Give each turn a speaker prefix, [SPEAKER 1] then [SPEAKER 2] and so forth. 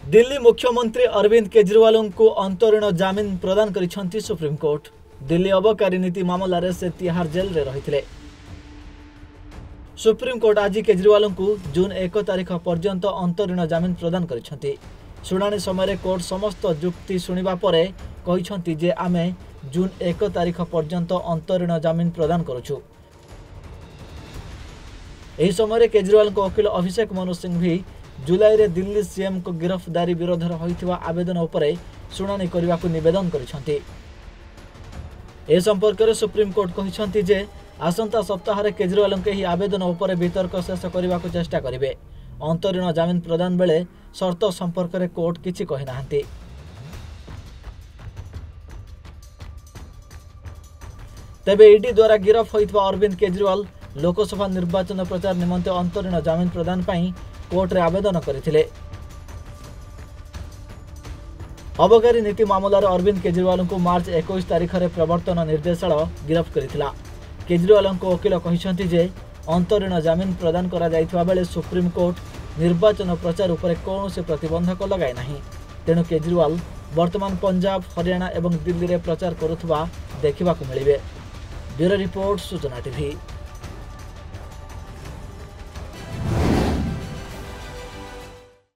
[SPEAKER 1] दिल्ली मुख्यमंत्री अरविंद केजरीवाल को अंतरीण जमीन प्रदान करिसेंती सुप्रीम कोर्ट। दिल्ली अबकारी नीति मामलें से तिहार जेल रे रहिथिले। सुप्रीम कोर्ट आज केजरीवाल को जून 1 तारिख पर्यंत अंतरीण जमीन प्रदान करिसेंती। शुणाणी समय कोर्ट समस्त जुक्ति शुणिबा परे कहिसेंती जे आमे जून 1 तारिख पर्यंत अंतरीण जमीन प्रदान करुछु। एही समय केजरीवाल को वकील अभिषेक मनु सिंह भी जुलाई रे दिल्ली सीएम को गिरफ्तारी विरोध होइथिबा आवेदन उपरे शुणाणी करने को निवेदन करिसेंती। ए संपर्क में सुप्रीम कोर्ट कहिसेंती जे आसंता सप्ताह रे केजरीवाल के ही आवेदन उपरे वितर्क शेष करने को चेष्टा करिवे। अंतरीण जमीन प्रदान बेले शर्त संपर्क में कोर्ट किछि कहि नाहंती। तेबे ईडी द्वारा गिरफ होइथिबा अरविंद केजरीवाल लोकसभा निर्वाचन प्रचार निमंते अंतरीण जमीन प्रदान पई कोर्ट रे आवेदन करथिले। अबकारी नीति मामलार अरविंद केजरीवाल को मार्च 21 तारिख रे प्रवर्तन निर्देशालय गिरफ्त करथिला। केजरीवाल को वकील कहिसेंती जे अंतरीण जमीन प्रदान करा जाइथिबा बेले सुप्रीम कोर्ट निर्वाचन प्रचार उपरे कौनसी प्रतिबंधक लगाए नाही। तेणु केजरीवाल वर्तमान पंजाब, हरियाणा एवं दिल्ली रे प्रचार करुथबा देखिबा को मिलिबे। Bureau report Suchana TV.